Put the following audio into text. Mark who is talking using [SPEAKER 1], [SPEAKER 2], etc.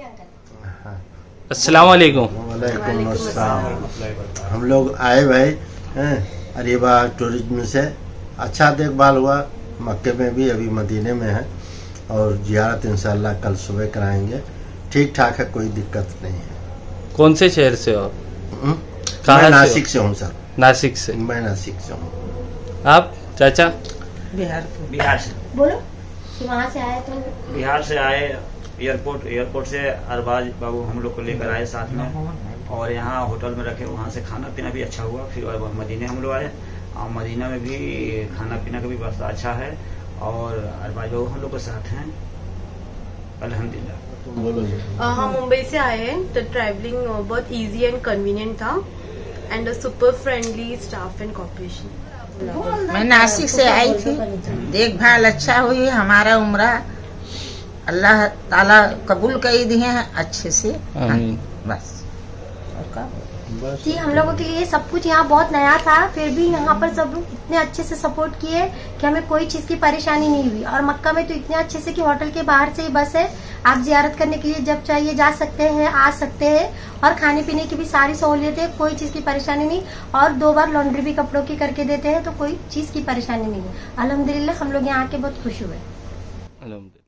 [SPEAKER 1] Uncle.
[SPEAKER 2] अस्सलाम वालेकुम।
[SPEAKER 1] वालेकुम अस्सलाम। हम लोग आए भाई अरीबा टूरिज्म से। अच्छा देखभाल हुआ। मक्के में भी अभी मदीने में है और जियारत इंशाल्लाह कल सुबह कराएंगे। ठीक ठाक है, कोई दिक्कत नहीं है।
[SPEAKER 2] कौन से शहर से हो?
[SPEAKER 1] मैं नासिक से हूँ सर।
[SPEAKER 2] नासिक से?
[SPEAKER 1] मैं नासिक से हूँ।
[SPEAKER 2] आप चाचा?
[SPEAKER 3] बिहार से।
[SPEAKER 1] बोलो कि वहाँ से आए तो?
[SPEAKER 3] बिहार से आए। एयरपोर्ट से अरबाज बाबू हम लोग को लेकर आए साथ में और यहाँ होटल में रखे। वहाँ से खाना पीना भी अच्छा हुआ। फिर मदीने हम लोग आए और मदीना में भी खाना पीना का भी व्यवस्था अच्छा है और अरबाज बाबू हम लोग के साथ हैं अल्हम्दुलिल्लाह।
[SPEAKER 4] हम मुंबई से आए हैं तो ट्रैवलिंग बहुत इजी एंड कन्वीनियंट था and super friendly staff and cooperation.
[SPEAKER 5] मैं नासिक से आई थी। देखभाल अच्छा हुई। हमारा उम्रा अल्लाह ताला कबूल कर दिए हैं अच्छे से। बस
[SPEAKER 1] बस
[SPEAKER 6] जी, हम लोगों के लिए सब कुछ यहाँ बहुत नया था, फिर भी यहाँ पर सब लोग इतने अच्छे से सपोर्ट किए कि हमें कोई चीज की परेशानी नहीं हुई। और मक्का में तो इतने अच्छे से कि होटल के बाहर से ही बस है, आप जियारत करने के लिए जब चाहिए जा सकते हैं, आ सकते हैं और खाने पीने की भी सारी सहूलियतें, कोई चीज की परेशानी नहीं। और 2 बार लॉन्ड्री भी कपड़ों की करके देते हैं, तो कोई चीज की परेशानी नहीं है। अल्हम्दुलिल्लाह हम लोग यहाँ आके बहुत खुश हुए।